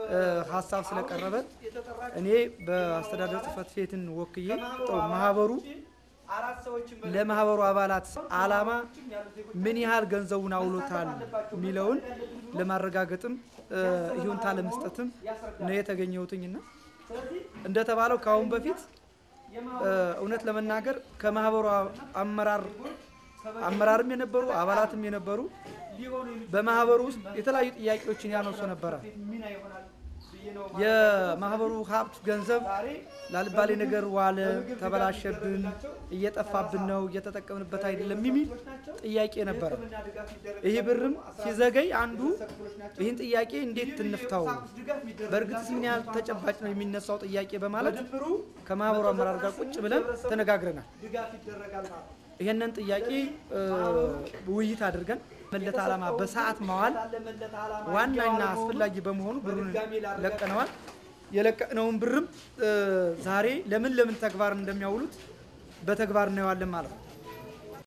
ሐሳብ ስለቀረበ እኔ በአስተዳደር ጽፈት ቤትን ወክዬ ማህበሩ ለማህበሩ አባላት አላማ ምን ያህል ገንዘቡን አውሎታል ሚለውን ለማረጋገጥም ይሁንታ ለመስጠትም ነው የተገኘውትኝና እንደተባለው ካሁን በፊት እውነት ለመናገር ከማህበሩ አመራርም የነበሩ አባላትም የነበሩ በማህበሩ ውስጥ የተለያዩ ጥያቄዎችን ያነሱ ነበር የማህበሩ ሀብት ገንዘብ ላልባሌ ነገር ዋለ ተበላሸብን እየጠፋብን ነው እየተጠቀምንበት አይደለም የሚል ጥያቄ ነበር ይሄ ብርም ሲዘገይ አንዱ ይሄን ጥያቄ እንዴት ትንፍታው በርግጥስ ምን ያህል ተጨባጭ ነው የሚነሳው ጥያቄ በማለት ከማህበሩ አመራር ጋር ቁጭ ብለን ተነጋግረናል ይሄንን ጥያቄ ውይይት አድርገን መለታ አላማ በሰዓት ማዋል ዋናና አስፈላጊ በመሆኑ ብሩን ለቀነዋል የለቀነውን ብርም ዛሬ ለምን ተግባር እንደሚያውሉት በተግባር ነው ያለን ማለት ነው